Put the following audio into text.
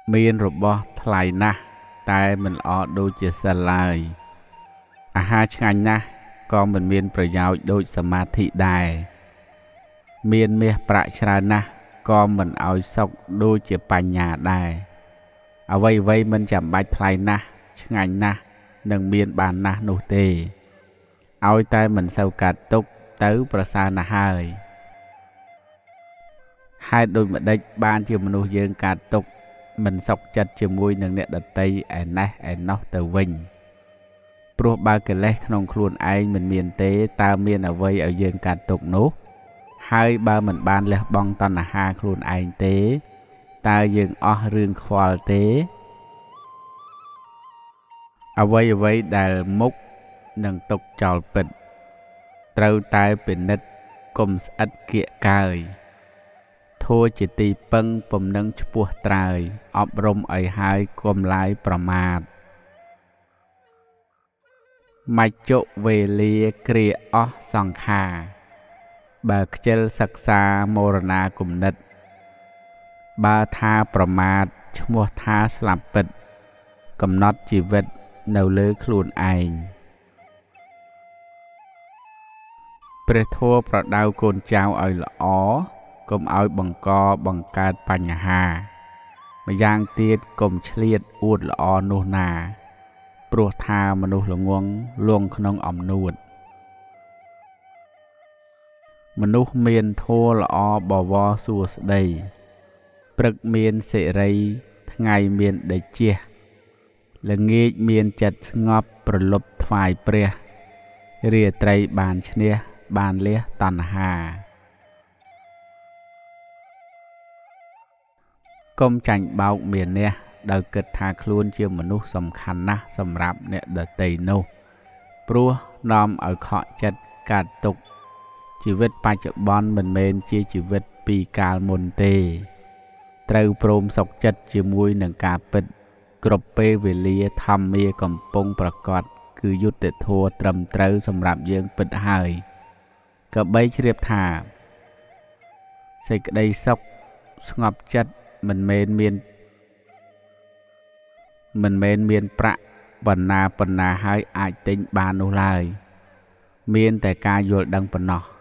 មានរបស់ថ្លៃណាស់តែមិនល្អដូចជាសិលឡើយអាហារឆ្ងាញ់ណាស់ក៏មិនមានប្រយោជន៍ដូចសមាធិដែរមានមាសប្រាក់ច្រើនណាស់ក៏មិនឲ្យសុខដូចជាបញ្ញាដែរអ្វីមិនចាំបាច់ថ្លៃណាស់ឆ្ងាញ់ណាស់នឹងមានបានណាស់នោះទេឲ្យតែមិនសូវកាត់ទុកទៅប្រសើរណាស់ហើយហេតុដូចម្ដេចបានជាមនុស្សយើងកាត់ទុកមិនសុខចិត្តជាមួយនឹងអ្នកដតីឯណេះឯណោះទៅវិញព្រោះបើកិលេសក្នុងខ្លួនឯងមិនមានទេតើមានអ្វីឲ្យយើងកាត់ទុកនោះហើយបើមិនបានលះបង់តណ្ហាខ្លួនឯងទេតើយើងអស់រឿងខ្វល់ទេអ្វីដែលមុខនឹងទុកចោលពិតត្រូវតែពិនិត្យកុំស្អិតគៀកកើយធัวជាទីពឹងពំនឹងឈ្មោះត្រើយអប់រំឲ្យហើយកុំឡាយប្រមាទមច្ចុវេលាគ្រាអស់សង្ខារបើខ្ជិលសិក្សាមរណាគំនិតបើថាប្រមាទឈ្មោះថាស្លាប់ពិតកំណត់ជីវិតនៅលើខ្លួនឯងព្រះធម៌ប្រដៅកូនចៅឲ្យល្អកុំឲ្យបង្កបង្កើតបញ្ហាម្យ៉ាងទៀតកុំឆ្លៀតអួតល្អនោះណាព្រោះថាមនុស្សល្ងង់លងក្នុងអំនួតមនុស្សមានធម៌ល្អបវរសួស្តីព្រឹកមានសិរីថ្ងៃមានដេជះល្ងាចមានចិត្តស្ងប់ប្រលប់ថ្វាយព្រះរាត្រីបានឈ្នះបានលះតណ្ហាកុំចាញ់បោកមានះដោយគិតថាខ្លួនជាមនុស្សសំខាន់ណាស់សម្រាប់អ្នកដទៃនោះព្រោះនាំឲ្យខកចិត្តកាត់ទុកជីវិតបច្ចុប្បន្នមិនមែនជាជីវិតពីកាលមុនទេត្រូវព្រមសុខចិត្តជាមួយនឹងការពិតគ្រប់ពេលវេលាធម្មាកំពុងប្រកបគឺយុត្តិធម៌ត្រឹមត្រូវសម្រាប់យើងពិតហើយក៏បីជ្រាបថាសេចក្តីសុខស្ងប់ចិត្តមិនមែនមានប្រាក់បណ្ណាហើយអាចទិញបាននោះឡើយមានតែការយល់ដឹងប៉ុណ្ណោះ